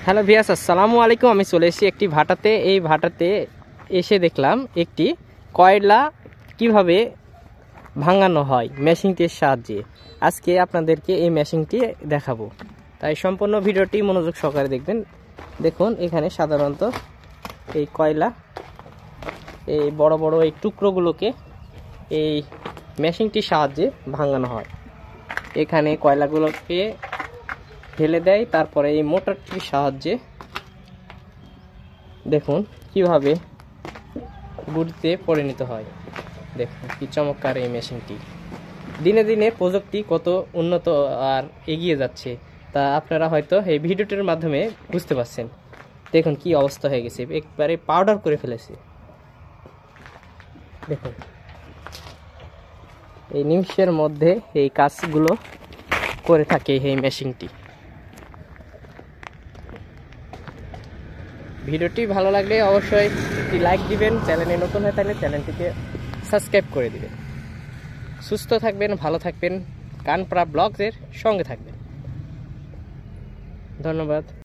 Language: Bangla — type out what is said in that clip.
হ্যালো ভিয়াস, আসসালামু আলাইকুম। আমি চলে এসেছি একটি ভাটাতে। এই ভাটাতে এসে দেখলাম একটি কয়লা কিভাবে ভাঙানো হয় মেশিনটির সাহায্যে। আজকে আপনাদেরকে এই মেশিনটি দেখাবো, তাই সম্পূর্ণ ভিডিওটি মনোযোগ সহকারে দেখবেন। দেখুন, এখানে সাধারণত এই কয়লা, এই বড় বড় এই টুকরোগুলোকে এই মেশিনটির সাহায্যে ভাঙানো হয়। এখানে কয়লাগুলোকে ফেলে দেয়, তারপরে এই মোটরটির সাহায্যে দেখুন কিভাবে গুঁড়িতে পরিণত হয়। দেখুন কি চমৎকার এই মেশিনটি। দিনে দিনে প্রযুক্তি কত উন্নত আর এগিয়ে যাচ্ছে, তা আপনারা হয়তো এই ভিডিওটির মাধ্যমে বুঝতে পারছেন। দেখুন কি অবস্থা হয়ে গেছে, একবারে পাউডার করে ফেলেছে। দেখুন এই নিমিষের মধ্যে এই কাজগুলো করে থাকে এই মেশিনটি। ভিডিওটি ভালো লাগলে অবশ্যই একটি লাইক দিবেন, চ্যানেলে নতুন হয়ে থাকলে চ্যানেলটিকে সাবস্ক্রাইব করে দিবেন। সুস্থ থাকবেন, ভালো থাকবেন, কানপাড়া ব্লগসের সঙ্গে থাকবেন। ধন্যবাদ।